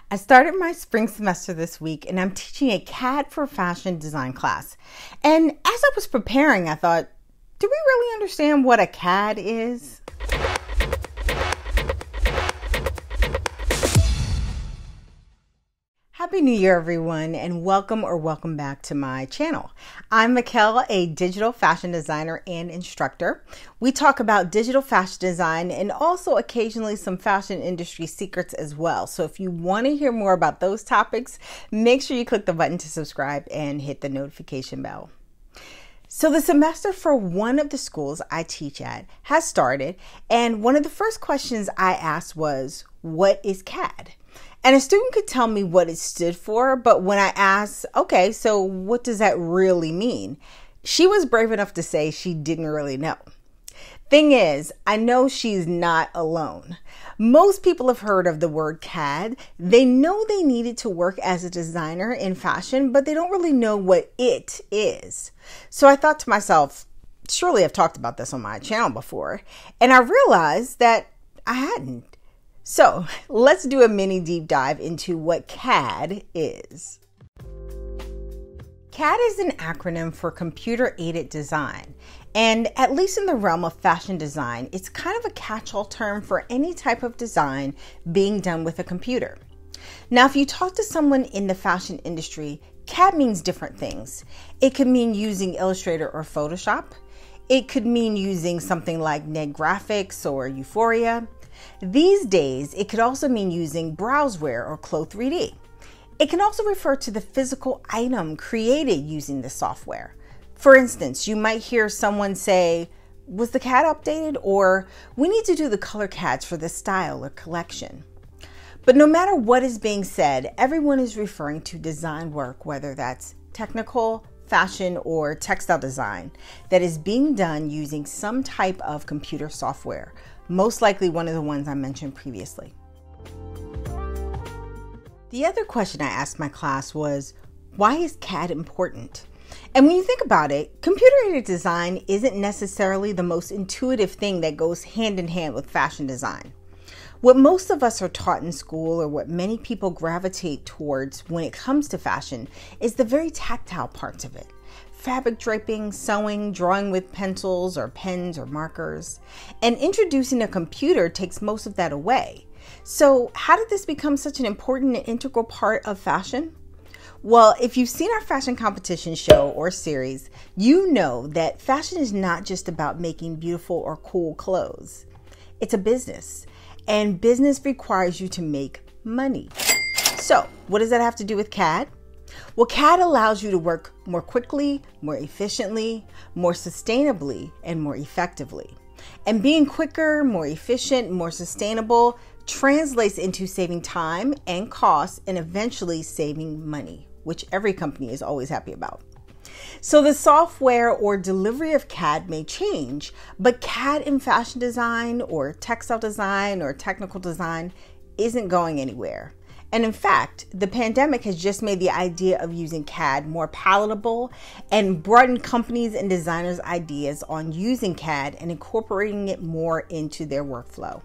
I started my spring semester this week and I'm teaching a CAD for fashion design class. And as I was preparing, I thought, do we really understand what a CAD is? Happy New Year, everyone, and welcome back to my channel. I'm Mikkel, a digital fashion designer and instructor. We talk about digital fashion design and also occasionally some fashion industry secrets as well. So if you want to hear more about those topics, make sure you click the button to subscribe and hit the notification bell. So the semester for one of the schools I teach at has started, and one of the first questions I asked was, what is CAD? And a student could tell me what it stood for, but when I asked, okay, so what does that really mean? She was brave enough to say she didn't really know. Thing is, I know she's not alone. Most people have heard of the word CAD. They know they needed to work as a designer in fashion, but they don't really know what it is. So I thought to myself, surely I've talked about this on my channel before, and I realized that I hadn't. So let's do a mini deep dive into what CAD is. CAD is an acronym for Computer Aided Design, and at least in the realm of fashion design, it's kind of a catch-all term for any type of design being done with a computer. Now, if you talk to someone in the fashion industry, CAD means different things. It could mean using Illustrator or Photoshop. It could mean using something like NED Graphics or Euphoria. These days, it could also mean using Browseware or Clo3D. It can also refer to the physical item created using the software. For instance, you might hear someone say, was the CAD updated? Or we need to do the color CADs for this style or collection. But no matter what is being said, everyone is referring to design work, whether that's technical, fashion, or textile design, that is being done using some type of computer software, most likely one of the ones I mentioned previously. The other question I asked my class was, why is CAD important? And when you think about it, computer-aided design isn't necessarily the most intuitive thing that goes hand in hand with fashion design. What most of us are taught in school, or what many people gravitate towards when it comes to fashion, is the very tactile parts of it. Fabric draping, sewing, drawing with pencils or pens or markers. And introducing a computer takes most of that away. So how did this become such an important and integral part of fashion? Well, if you've seen our fashion competition show or series, you know that fashion is not just about making beautiful or cool clothes. It's a business, and business requires you to make money. So what does that have to do with CAD? Well, CAD allows you to work more quickly, more efficiently, more sustainably, and more effectively. And being quicker, more efficient, more sustainable translates into saving time and costs and eventually saving money, which every company is always happy about. So the software or delivery of CAD may change, but CAD in fashion design or textile design or technical design isn't going anywhere. And in fact, the pandemic has just made the idea of using CAD more palatable and broadened companies and designers' ideas on using CAD and incorporating it more into their workflow.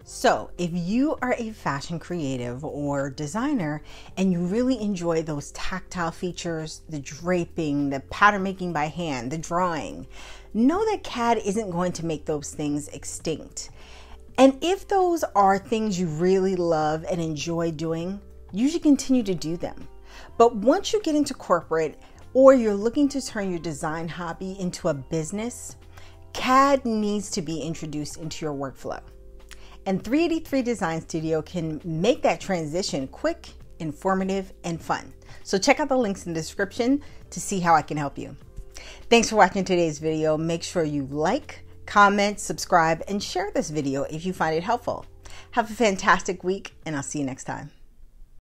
So if you are a fashion creative or designer and you really enjoy those tactile features, the draping, the pattern making by hand, the drawing, know that CAD isn't going to make those things extinct. And if those are things you really love and enjoy doing, you should continue to do them. But once you get into corporate or you're looking to turn your design hobby into a business, CAD needs to be introduced into your workflow. And 383 Design Studio can make that transition quick, informative, and fun. So check out the links in the description to see how I can help you. Thanks for watching today's video. Make sure you like, comment, subscribe, and share this video if you find it helpful. Have a fantastic week, and I'll see you next time.